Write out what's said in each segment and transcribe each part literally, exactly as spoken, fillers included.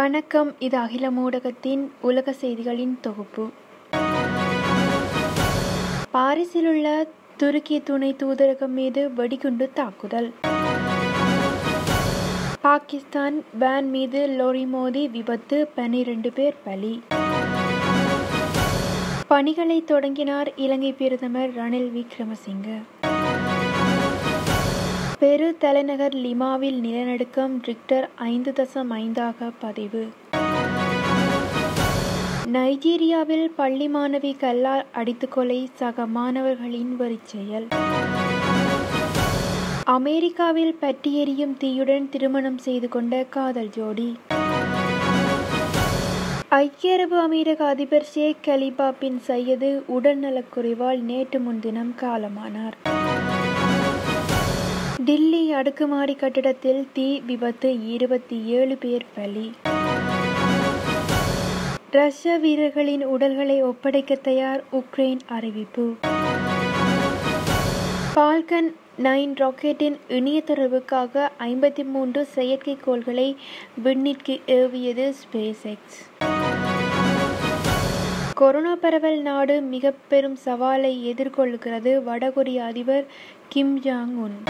வணக்கம். இது அகிலம் ஊடகத்தின் உலக செய்திகளின் தொகுப்பு. பாரிஸிலுள்ள துருக்கிய துணை தூதரகம் மீது வெடிகுண்டு தாக்குதல். பாகிஸ்தான் வேன் மீது லோரி மோதி விபத்து, பனிரண்டு பேர் பலி. பணிகளை தொடங்கினார் இலங்கை பிரதமர் ரணில் விக்ரமசிங்க. பெரு தலைநகர் லிமாவில் நிலநடுக்கம் ரிக்டர் ஐந்து தசம் ஐந்தாக பதிவு. நைஜீரியாவில் பள்ளி மாணவி கல்லால் அடித்து கொலை, சக மாணவர்களின் வெறிச்செயல். அமெரிக்காவில் பற்றி எரியும் தீயுடன் திருமணம் செய்து கொண்ட காதல் ஜோடி. ஐக்கிய அரபு அமீரக அதிபர் ஷேக் கலிபா பின் சையது உடல்நலக்குறைவால் நேற்று முன்தினம் காலமானார். டில்லி அடுக்குமாடி கட்டிடத்தில் தீ விபத்து, இருபத்தி ஏழு பேர் பலி. ரஷ்ய வீரர்களின் உடல்களை ஒப்படைக்க தயார், உக்ரைன் அறிவிப்பு. ஃபால்கன் நைன் ராக்கெட்டின் இணைய தொடர்புக்காக ஐம்பத்தி மூன்று செயற்கைக்கோள்களை விண்ணிற்கு ஏவியது ஸ்பேஸ் எக்ஸ். கொரோனா பரவல் நாடு மிக பெரும் சவாலை எதிர்கொள்கிறது, வடகொரிய அதிபர் கிம் ஜாங் உன்.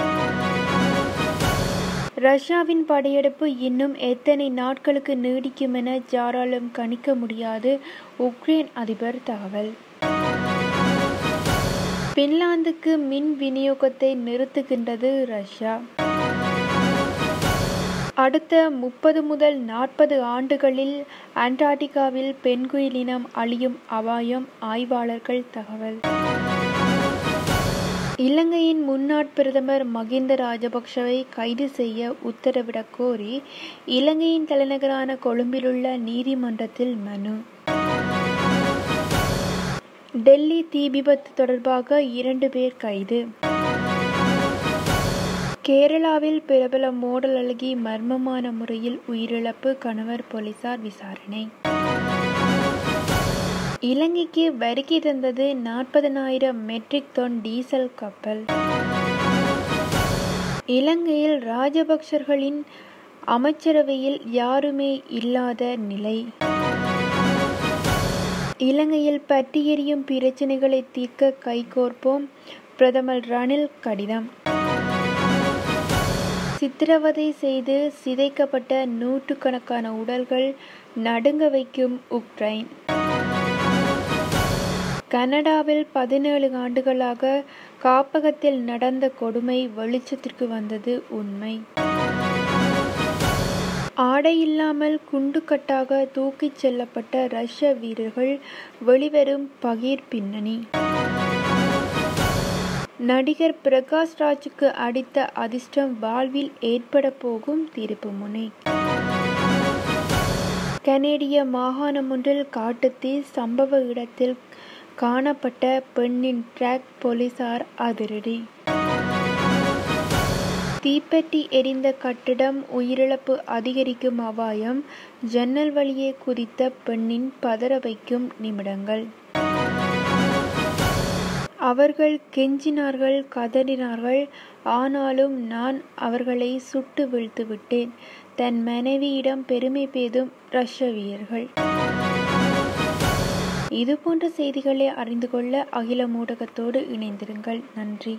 ரஷ்யாவின் படையெடுப்பு இன்னும் எத்தனை நாட்களுக்கு நீடிக்கும் என யாராலும் கணிக்க முடியாது, உக்ரைன் அதிபர் தகவல். பின்லாந்துக்கு மின் விநியோகத்தை நிறுத்துகின்றது ரஷ்யா. அடுத்த முப்பது முதல் நாற்பது ஆண்டுகளில் அண்டார்டிகாவில் பென்குயிலினம் அழியும் அபாயம், ஆய்வாளர்கள் தகவல். இலங்கையின் முன்னாள் பிரதமர் மகிந்த ராஜபக்ஷவை கைது செய்ய உத்தரவிடக் கோரி இலங்கையின் தலைநகரான கொழும்பிலுள்ள நீதிமன்றத்தில் மனு. டெல்லி தீ விபத்து தொடர்பாக இரண்டு பேர் கைது. கேரளாவில் பிரபல மோடல் அழகி மர்மமான முறையில் உயிரிழப்பு, கணவர் போலீசார் விசாரணை. இலங்கைக்கு வருகை தந்தது நாற்பதனாயிரம் மெட்ரிக் டன் டீசல் கப்பல். இலங்கையில் ராஜபக்சர்களின் அமைச்சரவையில் யாருமே இல்லாத நிலை. இலங்கையில் பற்றி எரியும் பிரச்சினைகளை தீர்க்க கைகோர்ப்போம், பிரதமர் ரணில் கடிதம். சித்திரவதை செய்து சிதைக்கப்பட்ட நூற்றுக்கணக்கான உடல்கள் நடுங்க வைக்கும் உக்ரைன். கனடாவில் பதினேழு ஆண்டுகளாக காப்பகத்தில் நடந்த கொடுமை வெளிச்சத்திற்கு வந்தது, உண்மை. ஆடையில்லாமல் குண்டுக்கட்டாக தூக்கிச் செல்லப்பட்ட ரஷ்ய வீரர்கள், வெளிவரும் பகீர் பின்னணி. நடிகர் பிரகாஷ் ராஜுக்கு அடித்த அதிர்ஷ்டம் வாழ்வில் ஏற்பட போகும் திருப்பு முனை. கனேடிய மாகாணம் ஒன்றில் காட்டுத்தீ, சம்பவ இடத்தில் காணப்பட்ட பெண்ணின் டிராக், போலீசார் அதிரடி. தீப்பெட்டி எரிந்த கட்டிடம், உயிரிழப்பு அதிகரிக்கும் அபாயம், ஜன்னல் வழியே குதித்த பெண்ணின் பதற வைக்கும் நிமிடங்கள். அவர்கள் கெஞ்சினார்கள், கதறினார்கள், ஆனாலும் நான் அவர்களை சுட்டு வீழ்த்து விட்டேன். தன் மனைவியிடம் பெருமை பேதும் ரஷ்ய வீரர்கள். இதுபோன்ற செய்திகளை அறிந்து கொள்ள அகிலம் ஊடகத்தோடு இணைந்திருங்கள். நன்றி.